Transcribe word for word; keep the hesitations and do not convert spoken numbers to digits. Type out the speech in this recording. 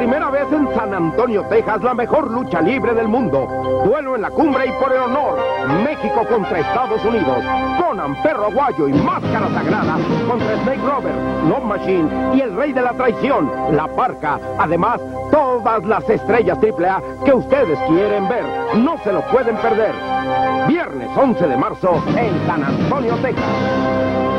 primera vez en San Antonio, Texas, la mejor lucha libre del mundo. Duelo en la cumbre y por el honor. México contra Estados Unidos. Conan, Perro Aguayo y Máscara Sagrada contra Snake Roberts, Love Machine y el Rey de la Traición, La Parca. Además, todas las estrellas triple A que ustedes quieren ver. No se lo pueden perder. Viernes once de marzo en San Antonio, Texas.